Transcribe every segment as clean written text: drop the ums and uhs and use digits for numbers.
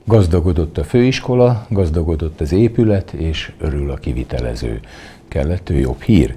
Gazdagodott a főiskola, gazdagodott az épület, és örül a kivitelező. Kellett jobb hír.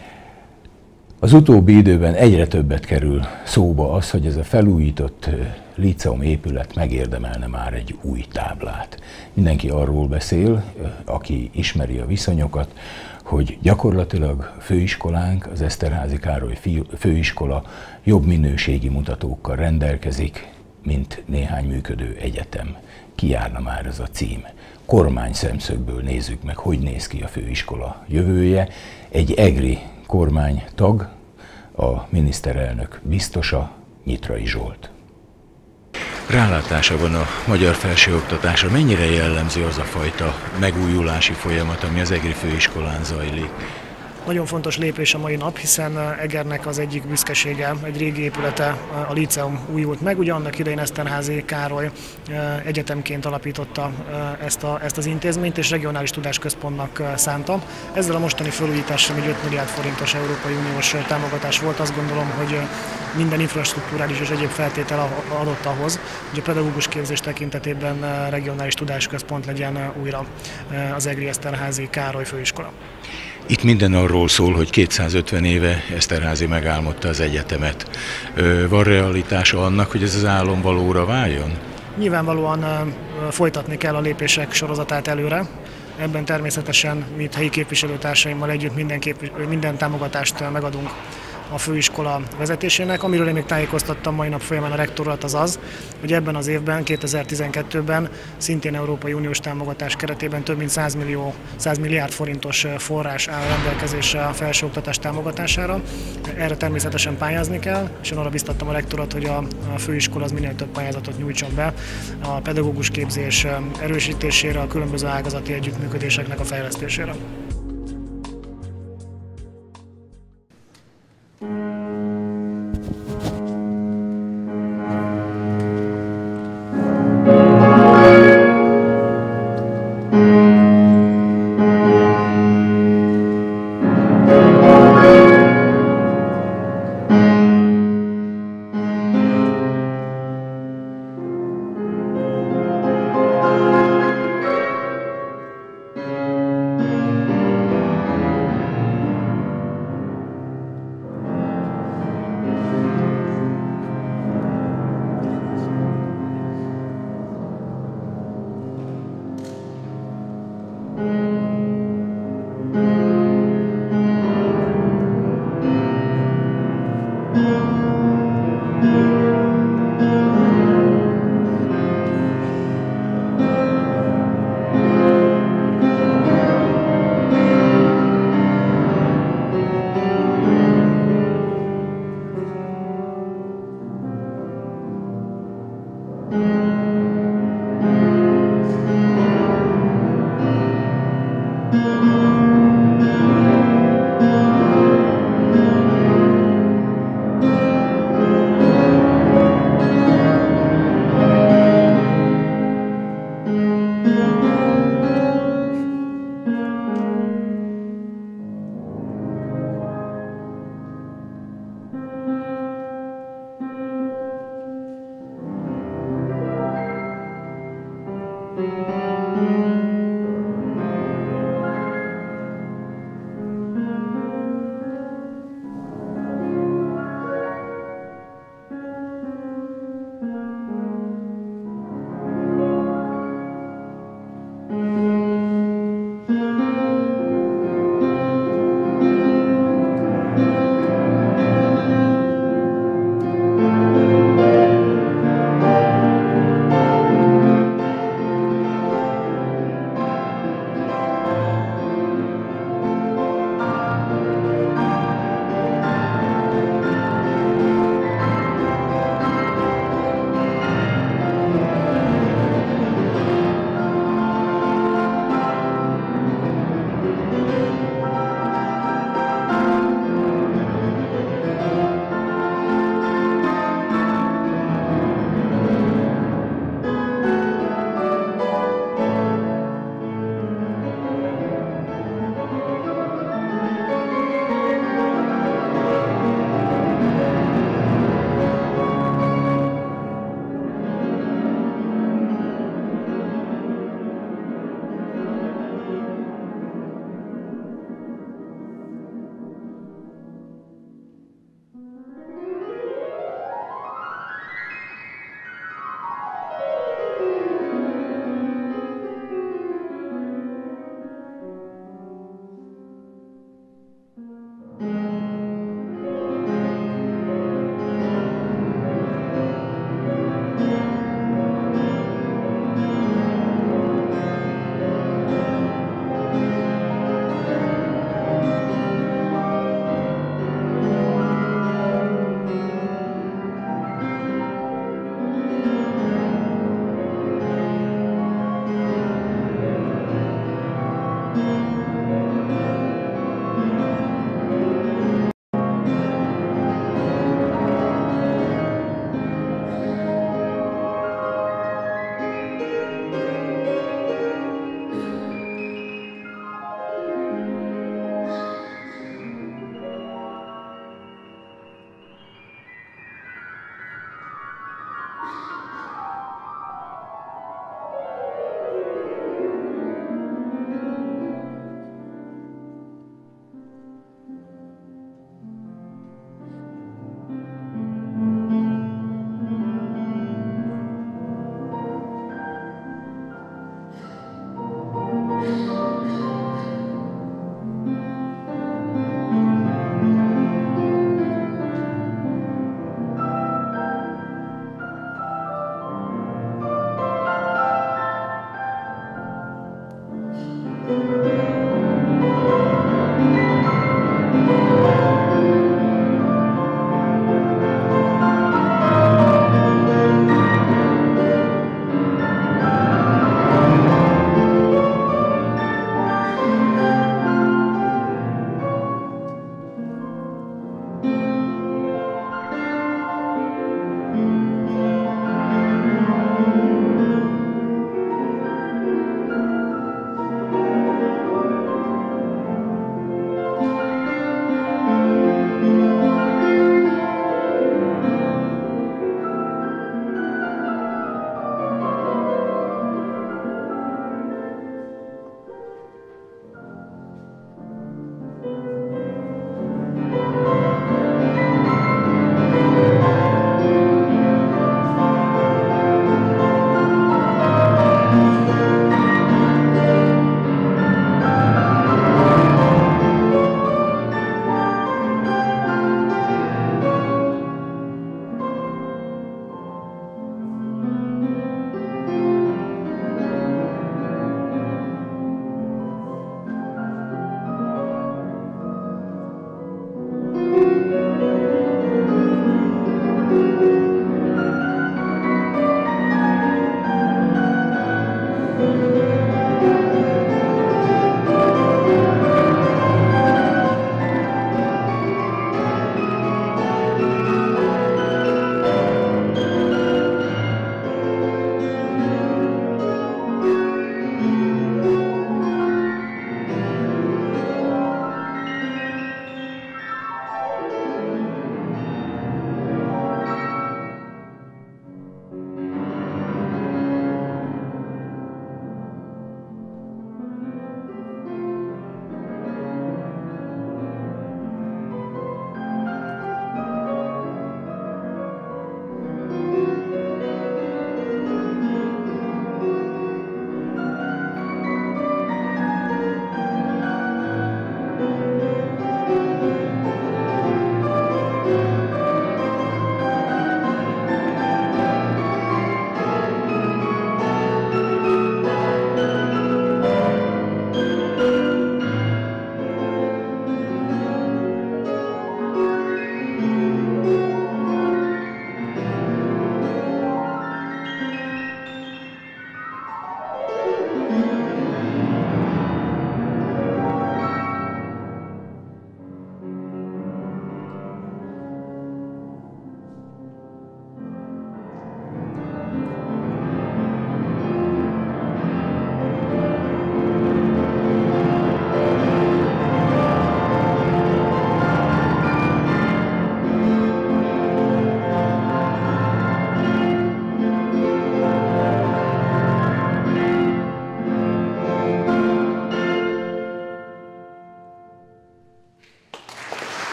Az utóbbi időben egyre többet kerül szóba az, hogy ez a felújított líceum épület megérdemelne már egy új táblát. Mindenki arról beszél, aki ismeri a viszonyokat, hogy gyakorlatilag főiskolánk, az Eszterházy Károly főiskola jobb minőségi mutatókkal rendelkezik, mint néhány működő egyetem. Ki járna már ez a cím? Kormány szemszögből nézzük meg, hogy néz ki a főiskola jövője. Egy egri kormánytag, a miniszterelnök biztosa, Nyitrai Zsolt. Rálátása van a magyar felsőoktatásra. Mennyire jellemző az a fajta megújulási folyamat, ami az egri főiskolán zajlik? Nagyon fontos lépés a mai nap, hiszen Egernek az egyik büszkesége, egy régi épülete, a líceum újult meg. Ugye annak idején Eszterházy Károly egyetemként alapította ezt az intézményt, és regionális tudásközpontnak szánta. Ezzel a mostani felújítással egy 5 milliárd forintos Európai Uniós támogatás volt. Azt gondolom, hogy minden infrastruktúrális és egyéb feltétel adott ahhoz, hogy a pedagógus képzés tekintetében regionális tudásközpont legyen újra az egri Eszterházy Károly főiskola. Itt minden arról szól, hogy 250 éve Eszterházy megálmodta az egyetemet. Van realitása annak, hogy ez az álom valóra váljon? Nyilvánvalóan folytatni kell a lépések sorozatát előre. Ebben természetesen mi itt helyi képviselőtársaimmal együtt minden támogatást megadunk a főiskola vezetésének. Amiről én még tájékoztattam mai nap folyamán a rektorat, az az, hogy ebben az évben, 2012-ben szintén Európai Uniós támogatás keretében több mint 100 milliárd forintos forrás áll rendelkezésre a felsőoktatás támogatására. Erre természetesen pályázni kell, és én arra biztattam a rektorat, hogy a főiskola az minél több pályázatot nyújtson be a pedagógus képzés erősítésére, a különböző ágazati együttműködéseknek a fejlesztésére.